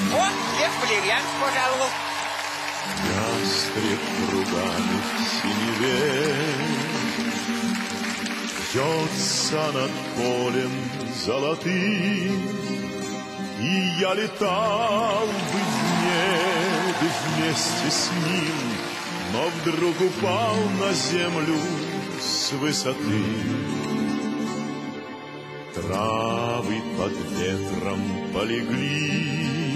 Вот Лев Валерьянович пожаловал. Ястреб кругами в синеве вьется над полем золотым, и я летал бы в небе вместе с ним, но вдруг упал на землю с высоты. Травы под ветром полегли,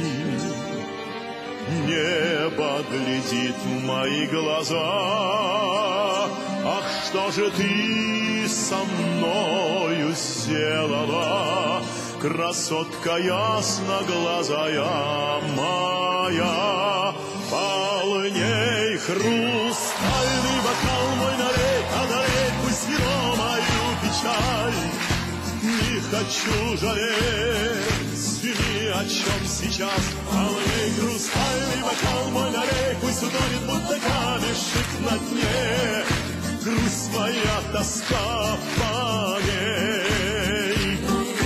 небо глядит в мои глаза. Ах, что же ты со мною сделала, красотка ясноглазая моя? Полней хрустальный бокал мой налей, одолей пусть вино мою печаль. Не хочу жалеть ни о чем сейчас. Полней хрустальный бокал мой налей, пусть утонет, будто камешек на дне. Грусть моя, тоска по ней.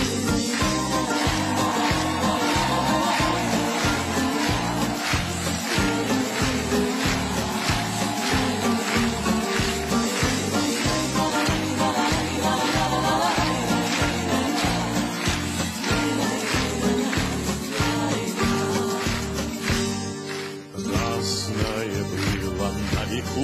Разное было на веку,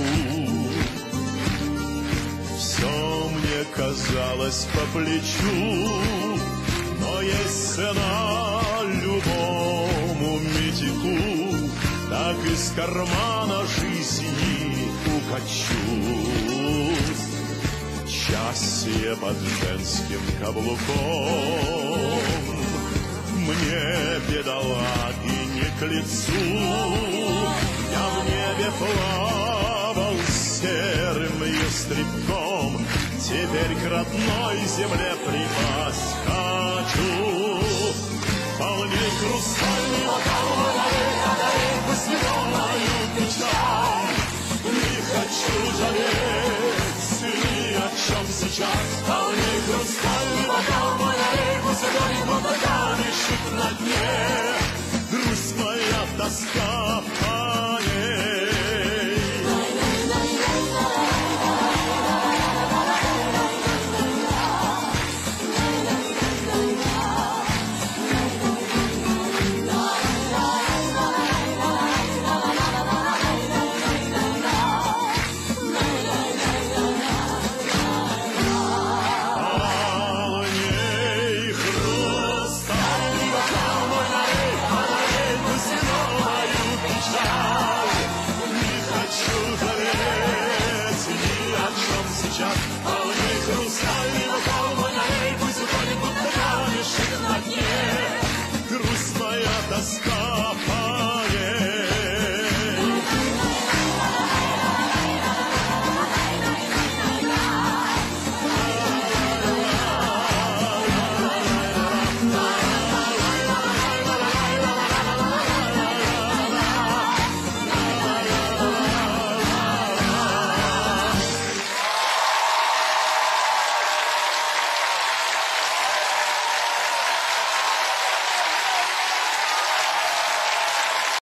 все мне казалось по плечу, но есть цена любому митику, так из кармана жизни укачусь. Счастье под женским каблуком мне, бедолаги, не к лицу. Я в небе плавал серым ястребком, теперь к родной земле припасть хочу. Полней хрустальный бокал мой налей, одолей пусть вино мою печаль. Не хочу жалеть ни о чем сейчас. Полней хрустальный бокал мой налей, пусть утонет, будто камешек на дне.